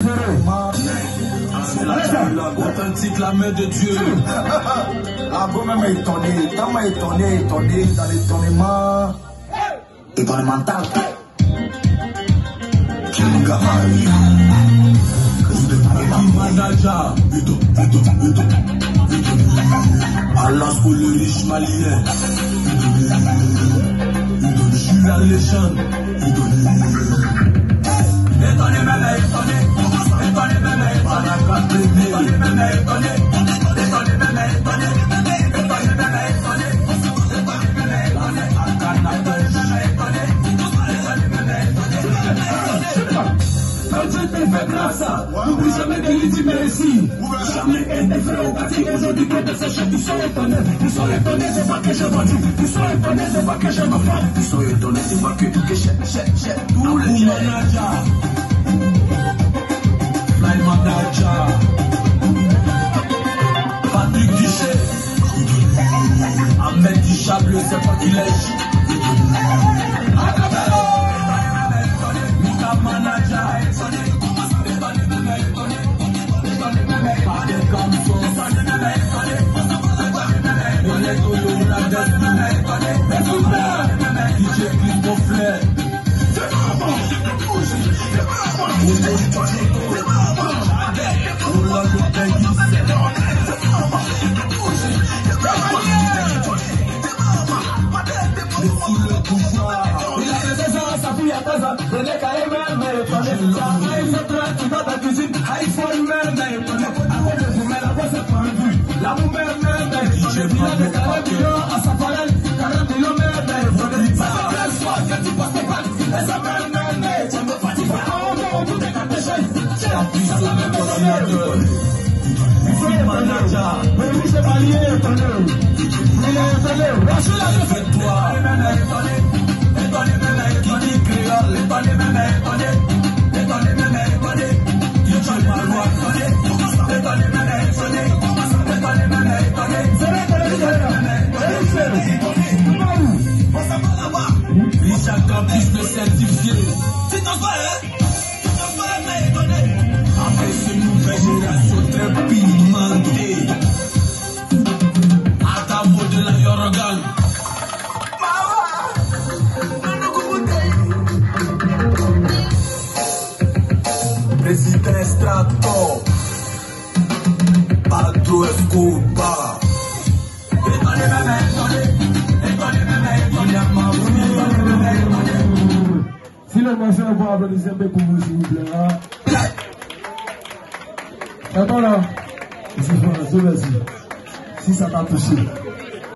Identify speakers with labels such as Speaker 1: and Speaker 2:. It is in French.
Speaker 1: C'est la authentique, la main de Dieu.
Speaker 2: La go même est étonnée, tellement étonnée dans l'étonnement. Étonnemental.
Speaker 1: Manager, Alas pour le riche malien. Je suis la légende. Étonné, même étonné. Étonné, même étonné. Étonné, même étonné. Étonné, même étonné. Étonné, même étonné. Dieu te fait grâce, n'oublie jamais de lui dire merci. Jamais été fait au quartier aujourd'hui que de ces choses, ils sont étonnés. Ils sont étonnés de voir que je vendis. Ils sont étonnés de voir que je me fais. Ils sont étonnés de voir que j'ai tous les managers. Fly manager. Patrick Duché. Ahmed Dichable, c'est pas qu'il est. Manager, Richard Campus le certifié. C'est ton frère, avec cette nouvelle génération très pimentée. À ta mot de la Yorogan. Président Strato. Padro Escobar.
Speaker 3: Si le marché va applaudir pour vous, s'il vous plaît. Attends là. Si ça t'a touché.